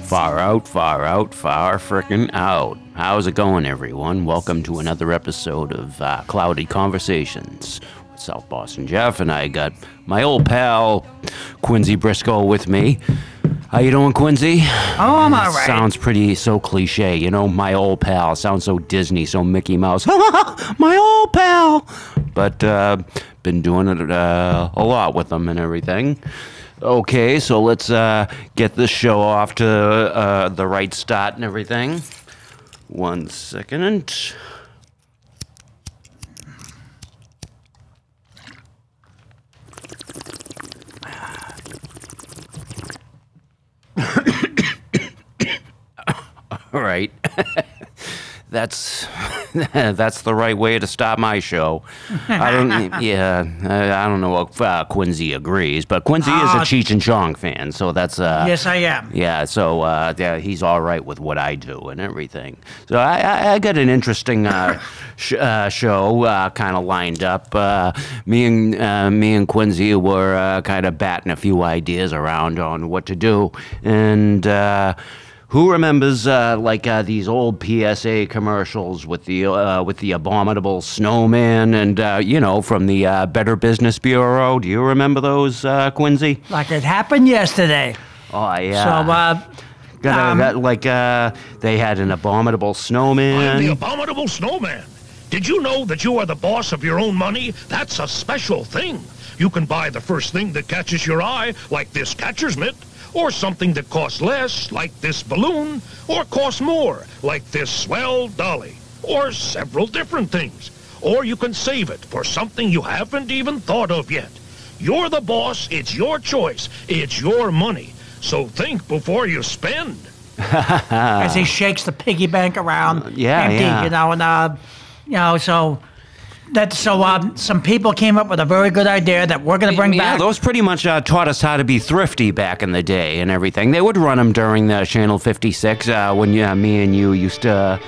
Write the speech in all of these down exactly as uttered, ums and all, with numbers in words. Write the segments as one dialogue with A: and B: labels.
A: Far out, far out, far frickin' out. How's it going, everyone? Welcome to another episode of uh, Cloudy Conversations with South Boston Jeff, and I got my old pal Quincy Brisco with me. How you doing, Quincy?
B: Oh, I'm all right.
A: Sounds pretty so cliche, you know. My old pal sounds so Disney, so Mickey Mouse. My old pal. But uh, been doing it uh, a lot with them and everything. Okay, so let's uh, get this show off to uh, the right start and everything. One second. All right. That's that's the right way to start my show. I don't, yeah, I, I don't know if uh, Quincy agrees, but Quincy uh, is a Cheech and Chong fan, so that's uh,
B: yes, I am.
A: Yeah, so uh, yeah, he's all right with what I do and everything. So I, I, I got an interesting uh, sh uh, show uh, kind of lined up. Uh, me and uh, me and Quincy were uh, kind of batting a few ideas around on what to do, and. Uh, Who remembers uh, like uh, these old P S A commercials with the uh, with the Abominable Snowman and uh, you know, from the uh, Better Business Bureau? Do you remember those, uh, Quincy?
B: Like it happened yesterday.
A: Oh yeah.
B: So uh,
A: Got a,
B: um,
A: got, like uh, they had an Abominable Snowman.
C: I'm the Abominable Snowman. Did you know that you are the boss of your own money? That's a special thing. You can buy the first thing that catches your eye, like this catcher's mitt. Or something that costs less, like this balloon, or costs more, like this swell dolly, or several different things. Or you can save it for something you haven't even thought of yet. You're the boss, it's your choice, it's your money. So think before you spend.
B: As he shakes the piggy bank around,
A: uh, yeah,
B: empty,
A: yeah.
B: you know, and uh, you know, so. That, so um, some people came up with a very good idea that we're going to bring
A: yeah,
B: back.
A: Those pretty much uh, taught us how to be thrifty back in the day and everything. They would run them during the Channel fifty-six uh, when uh, me and you used to... Uh,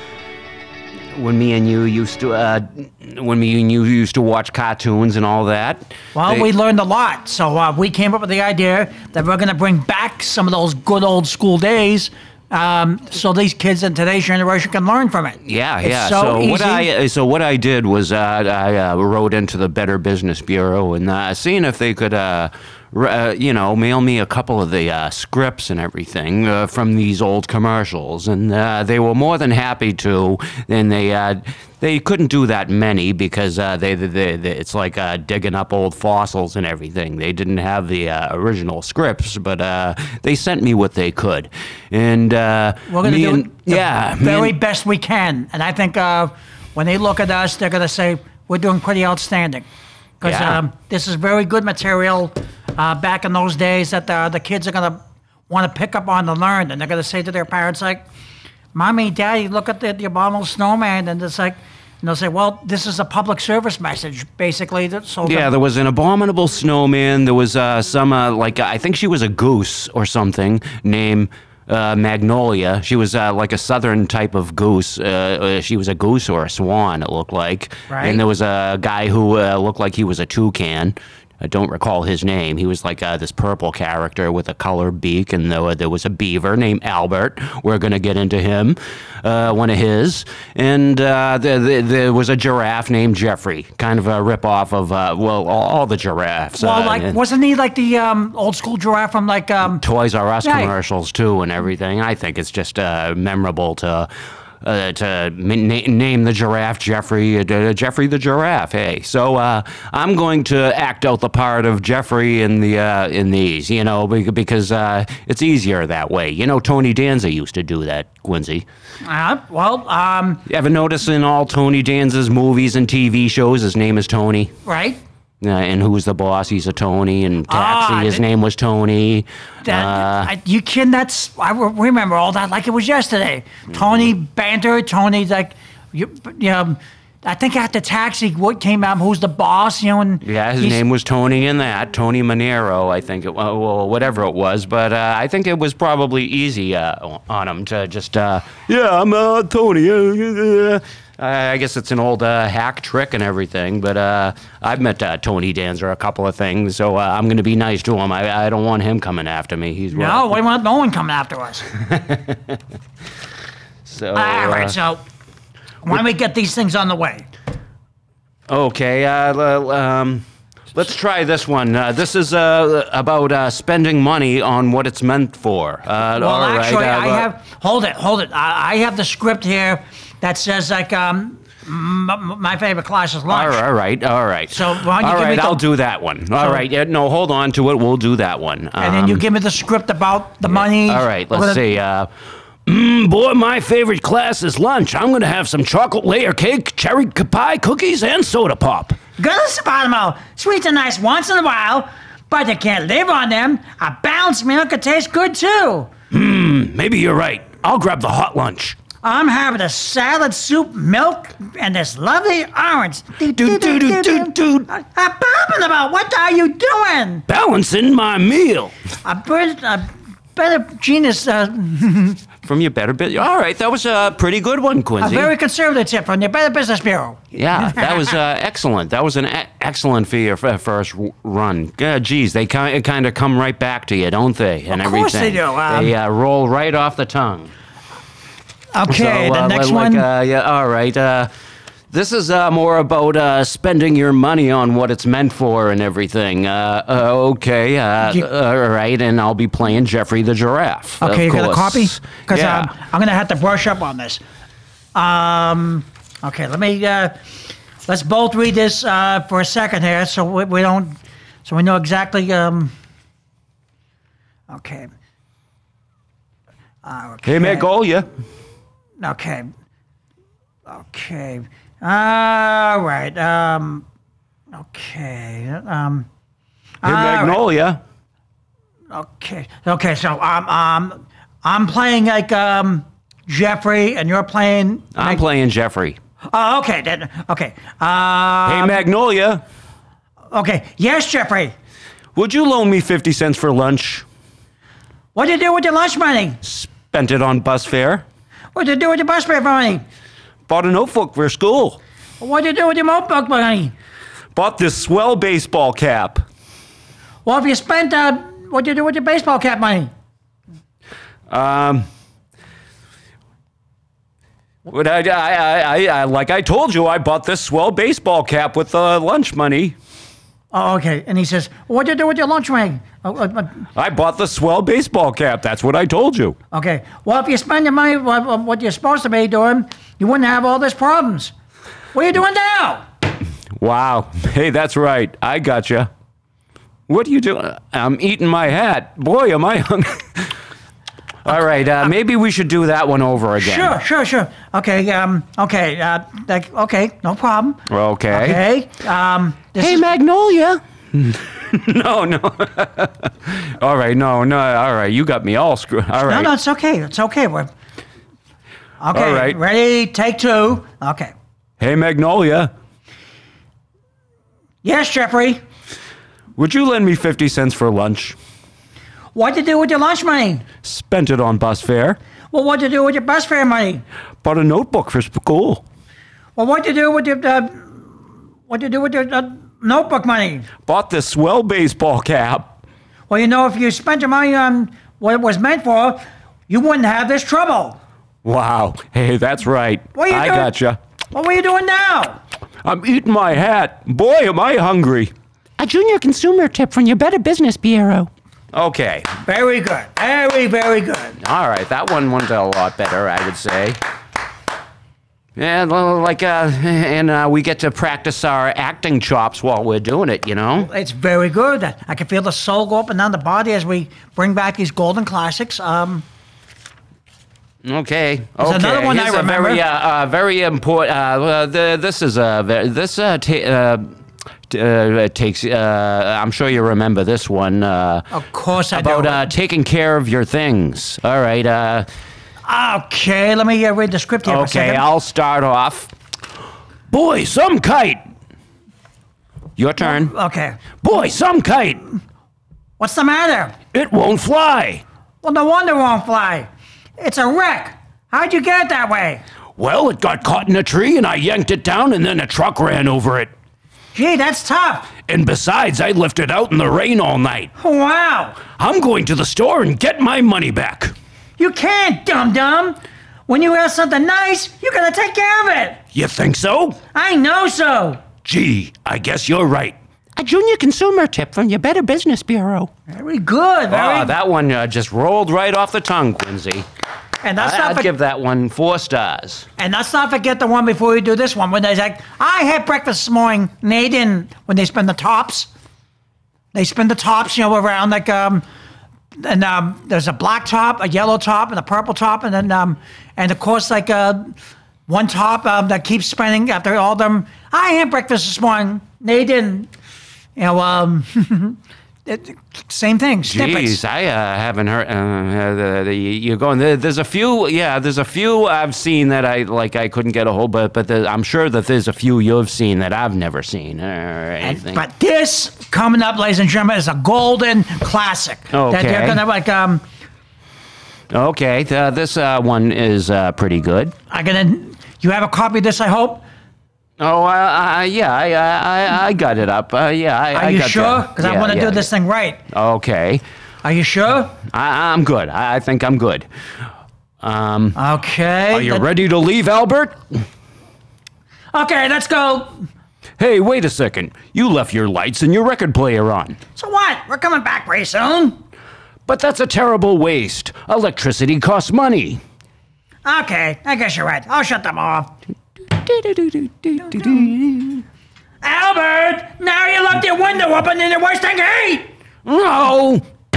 A: when me and you used to... Uh, when me and you used to watch cartoons and all that.
B: Well,
A: they,
B: we learned a lot. So uh, we came up with the idea that we're going to bring back some of those good old school days. Um, so these kids in today's generation can learn from it.
A: Yeah,
B: it's
A: yeah.
B: So,
A: so
B: easy.
A: what I so what I did was uh, I uh, wrote into the Better Business Bureau and uh, seeing if they could, uh, uh, you know, mail me a couple of the uh, scripts and everything uh, from these old commercials, and uh, they were more than happy to. And they uh, they couldn't do that many because uh, they, they, they, they it's like uh, digging up old fossils and everything. They didn't have the uh, original scripts, but uh, they sent me what they could, and uh,
B: we're going to do
A: and,
B: it the
A: yeah,
B: very
A: and,
B: best we can. And I think uh, when they look at us, they're going to say we're doing pretty outstanding because
A: yeah.
B: um, this is very good material uh, back in those days that the, the kids are going to want to pick up on and learn, and they're going to say to their parents like, "Mommy, Daddy, look at the, the Abominable Snowman," and it's like. And they'll say, well, this is a public service message, basically. So
A: yeah, there was an Abominable Snowman. There was uh, some, uh, like, uh, I think she was a goose or something named uh, Magnolia. She was uh, like a southern type of goose. Uh, uh, she was a goose or a swan, it looked like.
B: Right.
A: And there was a guy who uh, looked like he was a toucan. I don't recall his name. He was like uh, this purple character with a colored beak, and there, there was a beaver named Albert. We're going to get into him, uh, one of his. And uh, there, there, there was a giraffe named Jeffrey, kind of a ripoff of, uh, well, all, all the giraffes.
B: Well,
A: uh,
B: like, wasn't he like the um, old school giraffe from like... Um,
A: Toys R Us
B: right.
A: commercials, too, and everything. I think it's just uh, memorable to... Uh, to na name the giraffe Jeffrey, uh, Jeffrey the giraffe. Hey, so uh, I'm going to act out the part of Jeffrey in the uh, in these, you know, because uh, it's easier that way. You know, Tony Danza used to do that, Quincy.
B: Uh, well, um...
A: You ever notice in all Tony Danza's movies and T V shows, his name is Tony?
B: Right.
A: Uh, and Who's the Boss? He's a Tony. And Taxi,
B: ah,
A: his
B: that,
A: name was Tony.
B: That,
A: uh,
B: I, you kidding? That's I remember all that like it was yesterday. Tony banter. Tony like, you, you know, I think at the taxi, what came out, who's the boss, you know, and
A: Yeah, his
B: he's-
A: name was Tony in that. Tony Manero, I think it was, well, whatever it was. But uh, I think it was probably easy uh, on him to just, uh, yeah, I'm uh, Tony. Uh, I guess it's an old uh, hack trick and everything. But uh, I've met uh, Tony Danzer a couple of things, so uh, I'm going to be nice to him. I, I don't want him coming after me. He's
B: No, we want no one coming after us.
A: so,
B: All right,
A: uh,
B: so why don't we get these things on the way?
A: Okay, uh, l- um, let's try this one. Uh, this is uh, about uh, spending money on what it's meant for. Uh,
B: Well,
A: all right,
B: actually,
A: uh,
B: I have. Hold it, hold it. I, I have the script here that says like um, m- m- my favorite class is
A: All
B: lunch.
A: right, all right, all right.
B: So why don't you
A: all
B: give me
A: right,
B: the-
A: I'll do that one. All
B: So-
A: right, yeah, no, hold on to it. We'll do that one.
B: And then you
A: Um,
B: give me the script about the money.
A: All right,
B: We're
A: let's
B: gonna-
A: see. Uh, mm, boy, my favorite class is lunch. I'm going to have some chocolate layer cake, cherry pie cookies, and soda pop.
B: Goodness, Abdominal. Sweets are nice once in a while, but you can't live on them. A balanced meal could taste good too.
A: Maybe you're right. I'll grab the hot lunch.
B: I'm having a salad, soup, milk, and this lovely orange.
A: do, do, do, do, do.
B: Abdominal, what are you doing?
A: Balancing my meal.
B: A, bit, a better genius, uh,
A: From your better bit. All right, that was a pretty good one,
B: a
A: Quincy.
B: very conservative tip from the Better Business Bureau.
A: Yeah, that was uh, excellent. That was an e- excellent for your f- first w- run. Uh, geez, they kind kind of come right back to you, don't they? And
B: Of course they
A: everything.
B: do, um,
A: they uh, roll right off the tongue.
B: Okay,
A: So,
B: the
A: uh,
B: next
A: like,
B: one.
A: Uh, yeah, all right. Uh, this is uh, more about uh, spending your money on what it's meant for and everything. Uh, uh, okay, uh,
B: You-
A: all right, and I'll be playing Jeffrey the Giraffe.
B: Okay,
A: of
B: you got a copy?
A: course.
B: Because
A: Yeah.
B: um, I'm going to have to brush up on this. Um, okay, let me, uh, let's both read this uh, for a second here so we, we don't, so we know exactly, um, okay. Uh, okay.
A: Hey, Magnolia.
B: Okay. Okay. All right. Um, okay. Um,
A: Hey,
B: all right.
A: Magnolia.
B: Okay. Okay. So um, um, I'm playing like um, Jeffrey, and you're playing.
A: I'm
B: like-
A: playing Jeffrey.
B: Oh, okay. Then. Okay. Uh,
A: Hey, Magnolia.
B: okay. Yes, Jeffrey.
A: Would you loan me fifty cents for lunch?
B: What do you do with your lunch money?
A: Spent it on bus fare.
B: What do you do with your bus fare money?
A: Bought a notebook for school.
B: What do you do with your notebook money?
A: Bought this swell baseball cap.
B: Well, if you spent, uh, what do you do with your baseball cap money?
A: Um. What I, I, I, I, like I told you, I bought this swell baseball cap with the lunch money.
B: Oh, okay. And he says, what do you do with your lunch money? Oh, uh, uh,
A: I bought the swell baseball cap. That's what I told you.
B: okay. Well, if you spend your money what, what you're supposed to be doing, you wouldn't have all these problems. What are you doing now?
A: Wow. Hey, that's right. I gotcha. What are you doing? I'm eating my hat. Boy, am I hungry. All right. Uh, maybe we should do that one over again.
B: Sure, sure, sure. Okay, um, okay, uh, like, okay, no problem.
A: Okay.
B: Okay. Um, this
A: Hey,
B: is,
A: Magnolia. no, no. all right. No, no. All right. You got me all screwed. All
B: no,
A: right.
B: no, it's okay. It's okay. We're, okay.
A: All right.
B: Ready? Take two. Okay.
A: Hey, Magnolia.
B: Yes, Jeffrey.
A: Would you lend me fifty cents for lunch?
B: What'd you do with your lunch money?
A: Spent it on bus fare.
B: Well, what'd you do with your bus fare money?
A: Bought a notebook for school.
B: Well, what'd you do with your, uh, what'd you do with your uh, notebook money?
A: Bought this swell baseball cap.
B: Well, you know, if you spent your money on what it was meant for, you wouldn't have this trouble.
A: Wow. Hey, that's right.
B: What are you
A: I
B: doing?
A: gotcha.
B: What were you doing now?
A: I'm eating my hat. Boy, am I hungry.
D: A junior consumer tip from your Better Business Bureau.
A: Okay.
B: Very good. Very, very good.
A: All right. That one went a lot better, I would say. Yeah, well, like, uh, and uh, we get to practice our acting chops while we're doing it, you know?
B: It's very good. I can feel the soul go up and down the body as we bring back these golden classics. Um,
A: Okay.
B: There's
A: okay.
B: another one I
A: Here's a
B: remember.
A: very, uh, uh, very important. Uh, uh, the, this is a ve- this uh, ta- uh, t- uh, takes. Uh, I'm sure you remember this one. Uh,
B: of course I
A: about
B: do.
A: uh, taking care of your things. All right. Uh,
B: Okay, let me uh, read the script here for a
A: okay.
B: second.
A: I'll start off. Boy, some kite. Your turn.
B: Okay.
A: Boy, some kite.
B: What's the matter?
A: It won't fly.
B: Well, no wonder it won't fly. It's a wreck. How'd you get it that way?
A: Well, it got caught in a tree and I yanked it down and then a truck ran over it.
B: Gee, that's tough.
A: And besides, I left it out in the rain all night.
B: Wow.
A: I'm going to the store and get my money back.
B: You can't, dum-dum. When you have something nice, you gotta take care of it.
A: You think so?
B: I know so.
A: Gee, I guess you're right.
D: A junior consumer tip from your Better Business Bureau.
B: Very good. Very
A: Oh, that one uh, just rolled right off the tongue, Quincy.
B: And let's
A: I,
B: not
A: I'd
B: for-
A: give that one four stars.
B: and let's not forget the one before we do this one when they like, I had breakfast this morning. And they didn't. When they spin the tops, they spin the tops, you know, around like um, and um, there's a black top, a yellow top, and a purple top, and then um, and of course like uh, one top um, that keeps spinning after all them. I had breakfast this morning. They didn't. You know, um, it, same thing. Snippets.
A: Jeez, I uh, haven't heard. Uh, the, the, you're going. There, there's a few. Yeah, there's a few I've seen that I like. I couldn't get a hold, but but the, I'm sure that there's a few you've seen that I've never seen or anything.
B: And, but this coming up, ladies and gentlemen, is a golden classic that
A: Okay.
B: they're gonna like. Um,
A: Okay, uh, this uh, one is uh, pretty good.
B: I'm gonna. You have a copy of this, I hope.
A: Oh, uh, uh, yeah, I, I, I got it up. Uh, yeah, I,
B: Are
A: I
B: you
A: got
B: sure?
A: that.
B: Because I
A: Yeah,
B: want to
A: yeah.
B: do this thing right.
A: Okay,
B: Are you sure?
A: I, I'm good. I, I think I'm good. Um,
B: Okay.
A: are you
B: let-
A: ready to leave, Albert?
B: Okay, let's go.
A: Hey, wait a second. You left your lights and your record player on.
B: So what? We're coming back pretty soon.
A: But that's a terrible waste. Electricity costs money.
B: Okay, I guess you're right. I'll shut them off. Albert, now you left your window open and you're wasting heat.
A: No!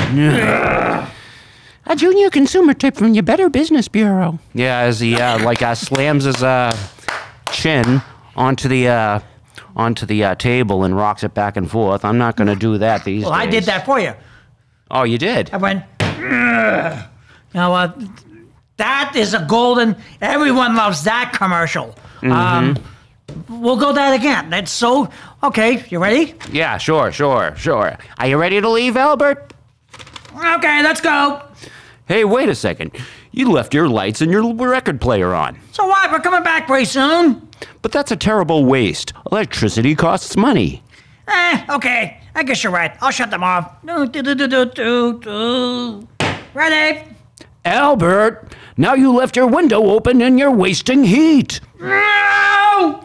D: A junior consumer tip from your Better Business Bureau.
A: Yeah, as he uh, like uh, slams his uh, chin onto the uh, onto the uh, table and rocks it back and forth. I'm not going to do that these
B: Well,
A: days.
B: I did that for you.
A: Oh, you did?
B: I went, "Ugh." You know what? That is a golden, everyone loves that commercial. Um, we'll go that again. That's so, okay, you ready?
A: Yeah, sure, sure, sure. Are you ready to leave, Albert?
B: Okay, let's go.
A: Hey, wait a second. You left your lights and your record player on.
B: So what? We're coming back pretty soon.
A: But that's a terrible waste. Electricity costs money.
B: Eh, okay. I guess you're right. I'll shut them off. Do, do, do, do, do, do, do. Ready?
A: Albert, now you left your window open and you're wasting heat.
B: No!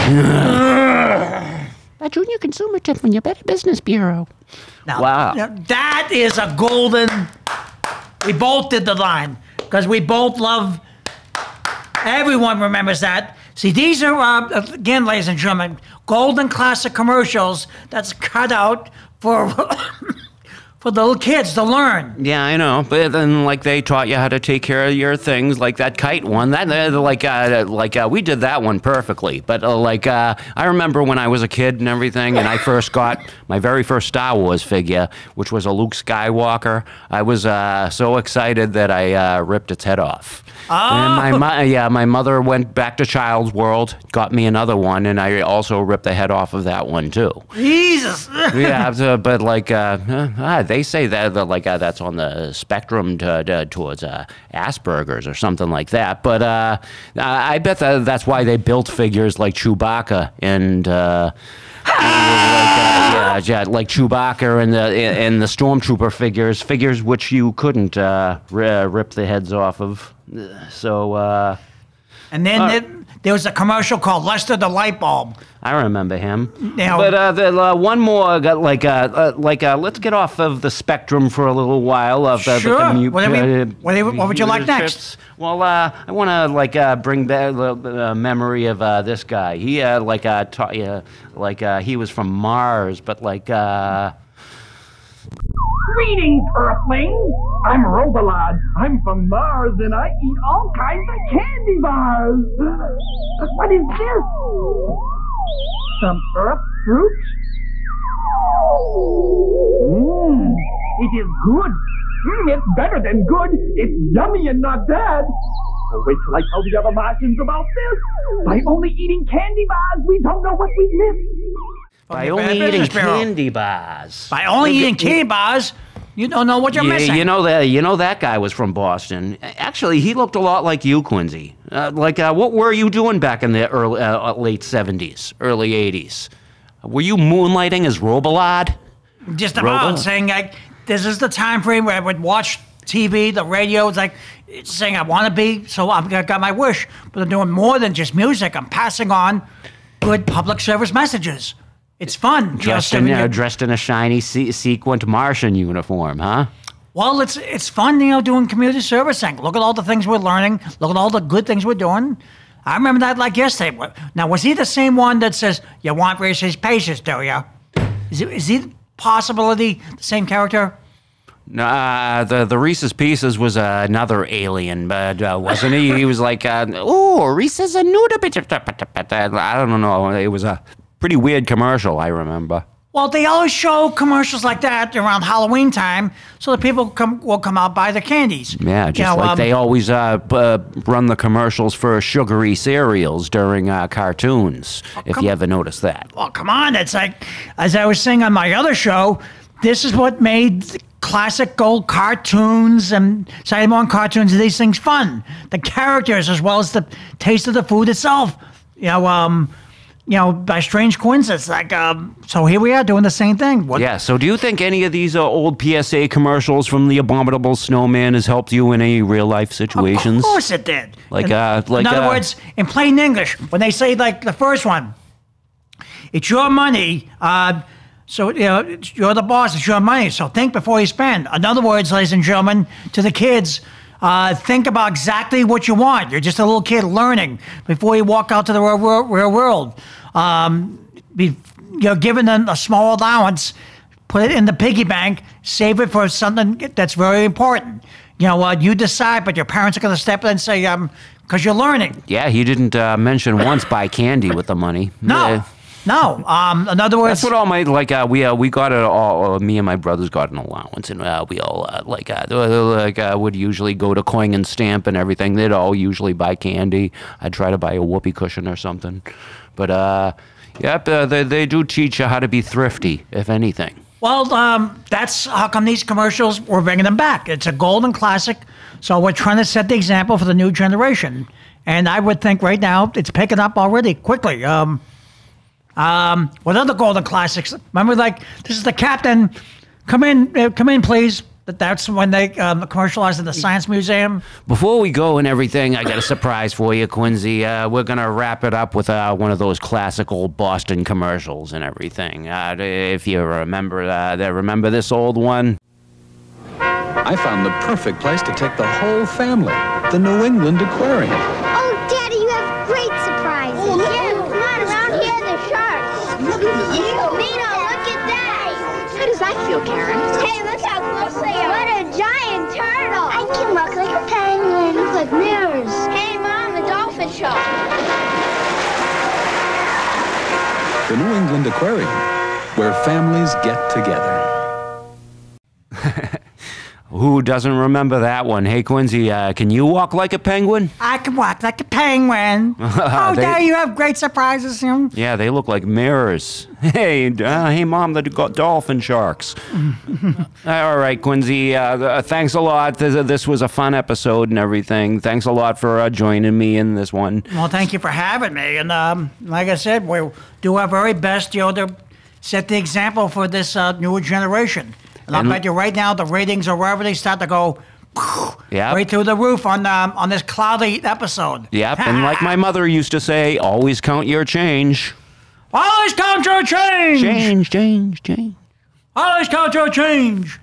D: A junior consumer tip from your Better Business Bureau.
B: Now,
A: Wow.
B: now, that is a golden. We both did the line because we both love. Everyone remembers that. See, these are uh, again, ladies and gentlemen, golden classic commercials that's cut out for for the little kids to learn.
A: Yeah, I know. But then, like, they taught you how to take care of your things, like that kite one. That, uh, like, uh, like uh, we did that one perfectly. But uh, like, uh, I remember when I was a kid and everything, and I first got my very first Star Wars figure, which was a Luke Skywalker. I was uh, so excited that I uh, ripped its head off. And my mo- yeah, my mother went back to Child's World, got me another one, and I also ripped the head off of that one too.
B: Jesus.
A: Yeah, so- but like uh, uh, ah, they say that that, like uh, that's on the spectrum to, to, towards uh, Asperger's or something like that. But uh, I bet that that's why they built figures like Chewbacca and. Uh, like, uh, yeah, yeah, like Chewbacca and the and the Stormtrooper figures, figures which you couldn't uh, r- rip the heads off of. So uh,
B: And then
A: Uh,
B: there, there was a commercial called Lester the Light Bulb.
A: I remember him.
B: Now-
A: but uh, the, uh, one more, got like, uh, uh, like, uh, let's get off of the spectrum for a little while of the,
B: Sure.
A: the commu-
B: What do we-
A: uh,
B: what do we- what would you like
A: computer
B: next?
A: trips. Well, uh, I want to like uh, bring back the uh, memory of uh, this guy. He uh, like uh, taught you like uh, he was from Mars, but like. Uh,
E: Greetings, Earthlings! I'm Robalad. I'm from Mars and I eat all kinds of candy bars. What is this? Some earth fruit? Mmm, it is good. Mm, it's better than good. It's yummy and not bad. Oh, wait till I tell the other Martians about this. By only eating candy bars, we don't know what we missed.
A: By
B: Okay,
A: only
B: Bad
A: eating
B: Business Bureau.
A: candy bars.
B: By only
A: You-
B: eating
A: you-
B: candy bars, you don't know what you're
A: Yeah,
B: missing.
A: you know that you know that guy was from Boston. Actually, he looked a lot like you, Quincy. Uh, like, uh, what were you doing back in the early, uh, late seventies, early eighties? Were you moonlighting as Robolard?
B: Just about
A: Robo?
B: saying like, this is the time frame where I would watch T V, the radio. It's like it's saying I want to be, so I've got, got my wish. But I'm doing more than just music. I'm passing on good public service messages. It's fun.
A: Dressed
B: you know,
A: in,
B: so
A: uh,
B: you-
A: dressed in a shiny se- sequined Martian uniform, huh?
B: Well, it's it's fun, you know, doing community servicing. Look at all the things we're learning. Look at all the good things we're doing. I remember that like yesterday. Now, was he the same one that says, you want racist patients, do you? Is, it, is he possibility the same character?
A: Nah, the the Reese's Pieces was uh, another alien, but uh, wasn't he? He was like, uh, "Oh, Reese's a nuda bit." I don't know. It was a pretty weird commercial. I remember.
B: Well, they always show commercials like that around Halloween time, so that people come will come out buy the candies.
A: Yeah, just
B: You know,
A: like
B: um,
A: they always uh, b- uh, run the commercials for sugary cereals during uh, cartoons. if
B: come-
A: you ever noticed that.
B: Well, come on. It's like, as I was saying on my other show, this is what made classic old cartoons and Saturday morning cartoons and these things fun. The characters as well as the taste of the food itself. You know, um, you know, by strange coincidence, like, um, so here we are doing the same thing. What,
A: Yeah. So, do you think any of these uh, old P S A commercials from the Abominable Snowman has helped you in any real life situations?
B: Of course it did.
A: Like,
B: in,
A: uh, like,
B: in other
A: uh,
B: words, in plain English, when they say like the first one, it's your money. Uh, so you know, it's, you're the boss. It's your money. So think before you spend. In other words, ladies and gentlemen, to the kids, uh, think about exactly what you want. You're just a little kid learning before you walk out to the real, real, real world. Um, be, you're given a, a small allowance. Put it in the piggy bank. Save it for something that's very important. You know, uh, you decide, but your parents are going to step in and say, um, because you're learning.
A: Yeah, he didn't uh, mention once buy candy with the money.
B: No,
A: Uh,
B: no. Um, in other words,
A: That's what all my like. Uh, we uh, we got it all. Uh, me and my brothers got an allowance, and uh, we all uh, like uh, like uh, would usually go to Coin and Stamp and everything. They'd all usually buy candy. I'd try to buy a whoopee cushion or something. But uh, yep, uh, they they do teach you how to be thrifty, if anything.
B: well, um, that's how come these commercials, we're bringing them back. It's a golden classic, so we're trying to set the example for the new generation. And I would think right now it's picking up already quickly. Um, um, what other golden classics? Remember, like, this is the captain. Come in, uh, come in, please. But that's when they um, commercialized in the Science Museum.
A: Before we go and everything, I got a surprise for you, Quincy. Uh, we're gonna wrap it up with uh, one of those classic old Boston commercials and everything. Uh, if you remember, uh, remember this old one.
F: I found the perfect place to take the whole family, the New England Aquarium.
G: Oh, Daddy, you have great surprises. Oh, yeah, come on, around here, there's sharks. Look at you. Nina, look at that. How does that feel, Karen? Hey, look how close they are. What a giant turtle. I can look like a penguin. Look like mirrors. Hey, Mom, the dolphin show.
F: The New England Aquarium, where families get together.
A: Who doesn't remember that one? Hey, Quincy, uh, can you walk like a penguin?
B: I can walk like a penguin. Oh,
A: They-
B: Daddy, you have great surprises. You know?
A: Yeah, they look like mirrors. Hey, uh, hey, Mom, the do- dolphin sharks. All right, Quincy, uh, th- thanks a lot. Th- This was a fun episode and everything. Thanks a lot for uh, joining me in this one.
B: Well, thank you for having me. And um, like I said, we'll do our very best, you know, to set the example for this uh, newer generation. And I'll
A: And-
B: bet you right now the ratings are wherever they start to go
A: Yep.
B: right through the roof on um, on this cloudy episode.
A: Yep, and like my mother used to say, always count your change.
B: Always count your change.
A: Change, change, change.
B: Always count your change.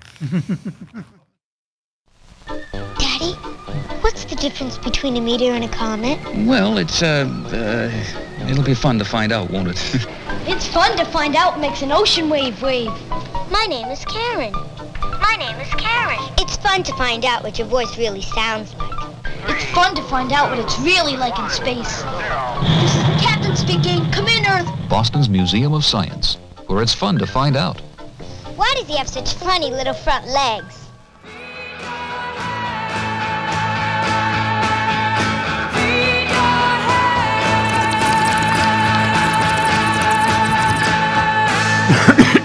G: Daddy, what's the difference between a meteor and a comet?
H: Well, it's, uh, uh, it'll be fun to find out, won't it?
G: It's fun to find out what makes an ocean wave wave. My name is Karen. My name is Karen. It's fun to find out what your voice really sounds like. It's fun to find out what it's really like in space. This is the captain speaking. Come in, Earth.
H: Boston's Museum of Science, where it's fun to find out.
G: Why does he have such funny little front legs?
A: uh,